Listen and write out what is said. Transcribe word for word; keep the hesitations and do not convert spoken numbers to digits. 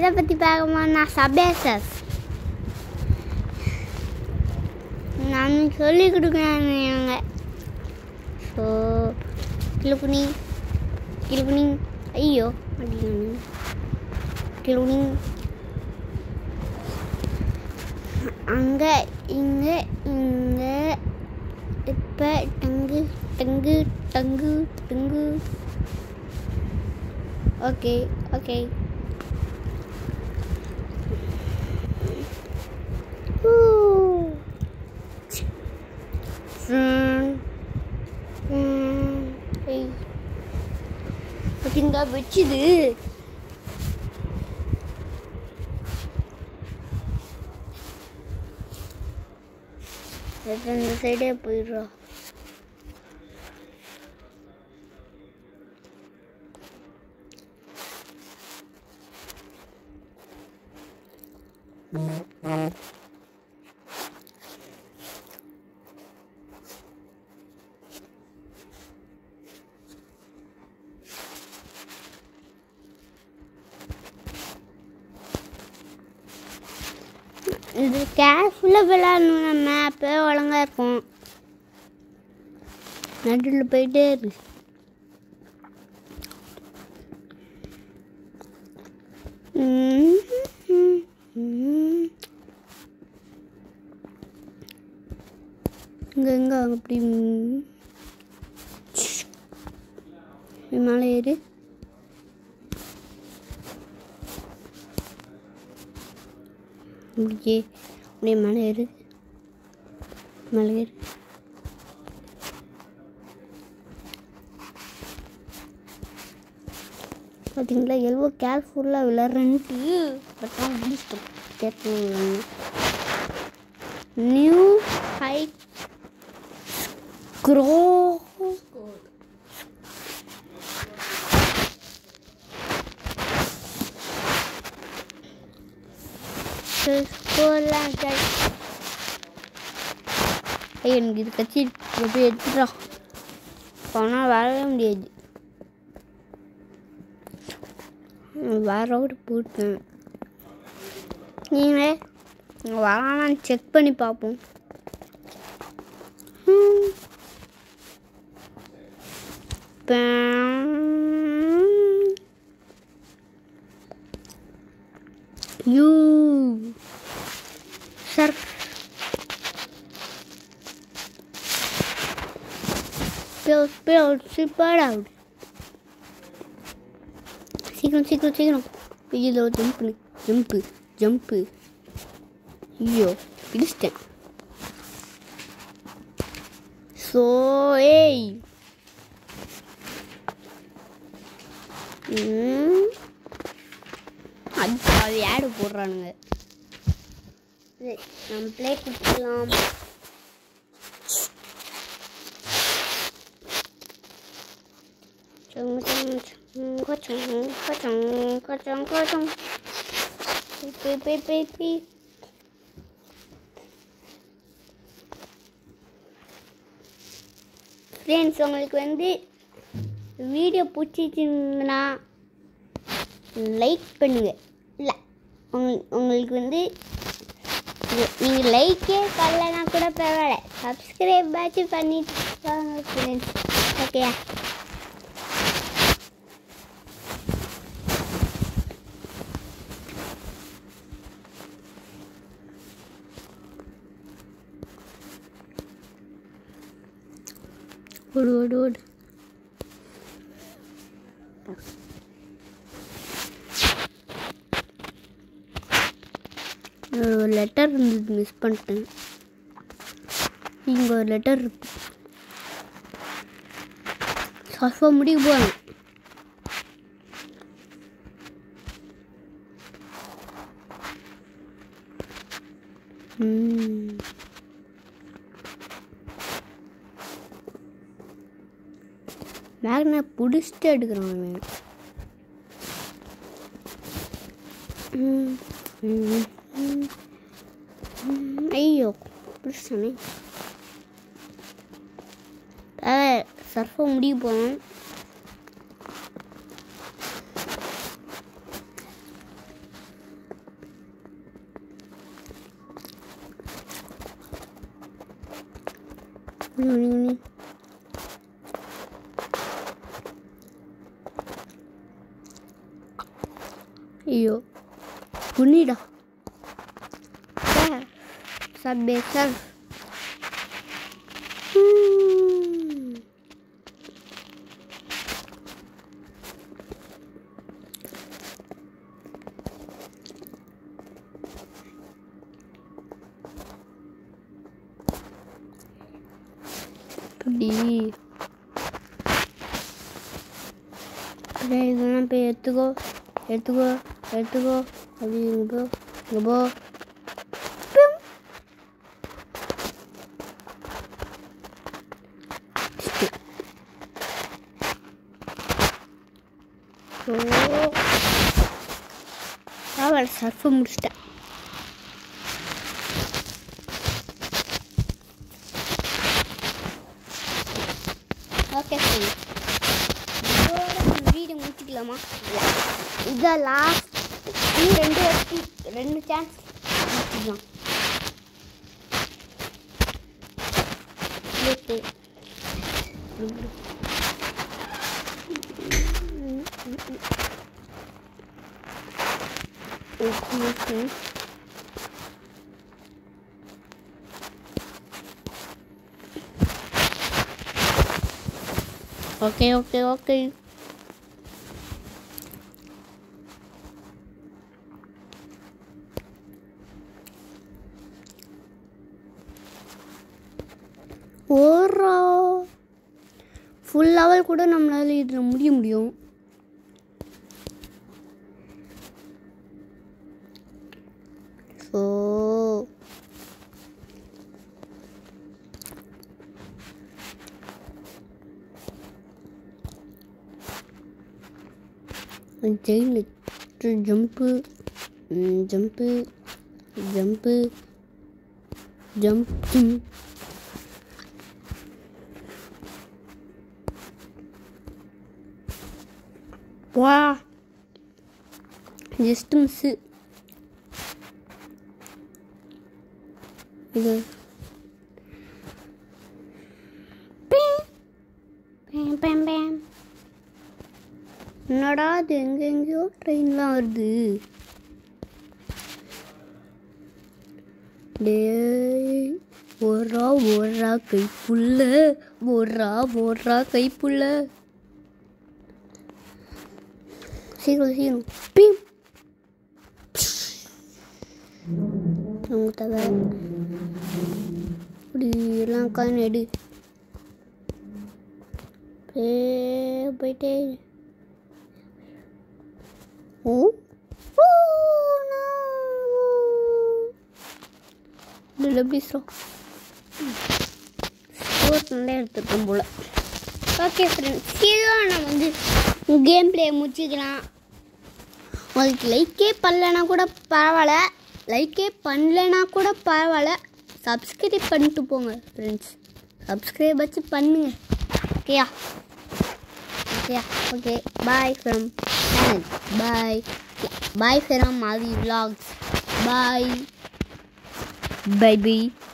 எதை பற்றி பார்க்கணும்னா சபேசஸ் நான் சொல்லி கொடுக்குறாங்க. ஸோ கிளப்புனி கிளப்புனி ஐயோ அப்படின்னு கிளப்புனி அங்கே இங்கே இங்கே இப்போ டங்கு டங்கு டங்கு டங்கு. ஓகே ஓகே பார்த்தீங்களா வச்சுது இந்த சைடே போயிடுறோம். இது கேர்ஃபுல்லாக விளையாடணும். நம்ம மேப்பே ஒழுங்காக இருக்கும். நடுவில் போயிட்டே இருக்கு. இங்கே எங்கே அப்படி மேலே ஏறு. அப்படியே அப்படியே மேலே ஏறு மேலே ஏறு. பார்த்தீங்களா எவ்வளோ கேர்ஃபுல்லாக விளையாடுறேன்ட்டு. பட் தான் முடிச்சிட்டோம். கேர்ஃபுல் நியூ ஹை க்ரோ ஸ்கோர்லாம் ஐயோ எனக்கு இது கட்சி எப்படி எடுத்துட்டா போனால் வரவே முடியாது. வரோடு போட்டேன். நீங்களே வரானான்னு செக் பண்ணி பார்ப்போம். You surfe. Spill, spill, super out. சீக்கிரம் சீக்கிரம் சீக்கிரம் ஐயோ ஜம்ப் பண்ணு ஜம்ப்பு ஜம்ப்பு. ஐயோ பிடிச்சிட்டேன். ஸோ ஏய் அது அது ஆடு போடுறானுங்க. நம்ம ப்ளே கொடுத்துக்கலாம். ஃப்ரெண்ட்ஸ் உங்களுக்கு வந்து வீடியோ பிடிச்சிருந்தீங்கன்னா லைக் பண்ணுங்க. இல்லை உங்களுக்கு உங்களுக்கு வந்து நீங்கள் லைக்கே பண்ணலன்னா கூட பரவாயில்ல, சப்ஸ்கிரைப் ஆச்சு பண்ணிட்டு வாங்க ஃப்ரெண்ட்ஸ். ஓகேயா? ஓடு ஓடு ஓடு. ஒரு லெட்டர் இருந்தது மிஸ் பண்ணிட்டேன். இங்கே ஒரு லெட்டர் இருக்கு. சஃபா முடிக்க போகிறேன். மேக்னா பிடிச்சிட்டு எடுக்கிறான். ஐயோ பிடிச்சானே. சர்ஃபை முடிய போகிறோம். ஐயோ புனிடா சப்பே சர்ஃப் அப்படி இதெல்லாம் போய் எடுத்துக்கோ எடுத்துக்கோ எடுத்துக்கோ அப்படி இங்கே போ இங்கே போ அவளை சர்ஃபை முடிச்சிட்டேன். ஓகே சரி வீடியோ முடிச்சுக்கலாமா? இதை லாஸ்ட் ரெண்டு வாட்டி ரெண்டு சான்ஸ் முடிச்சுக்கலாம். ஓகே ஓகே ஓகே ஓகே ஓரா ஃபுல் லெவல் கூட நம்மளால இதில் முடிய முடியும். ஸோ ஜெயில் ஜம்ப்பு ஜம்ப்பு ஜம்ப்பு ஜம்ப் வா ஜஸ்ட் மிஸ்ஸு. இது என்னடா அது எங்கெங்கேயோ ட்ரெயின்லாம் வருது. டே ஓரா ஓரா கைப்புள்ள ஓரா ஓரா கைப்புள்ள சீக்கிரம் சீக்கிரம் பீம் அவங்க தவிர இப்படி எல்லாம் உட்காந்து எடு போயிட்டே. ஓ பேசுகிறோம் ஸ்போர்ட்ஸ் நல்லா எடுத்துருக்கோம் போல். ஓகே ஃப்ரெண்ட்ஸ் இதுதான் நம்ம வந்து கேம் பிளே முடிச்சுக்கலாம். உங்களுக்கு லைக்கே பண்ணலன்னா கூட பரவாயில்ல, லைக்கே பண்ணலன்னா கூட பரவாயில்ல, சப்ஸ்கிரைப் பண்ணிட்டு போங்க ஃப்ரெண்ட்ஸ். சப்ஸ்கிரைப் வச்சு பண்ணுங்க. ஓகேயா ஓகேயா okay bye from channel. Bye bye from மாதி vlogs. Bye bye by.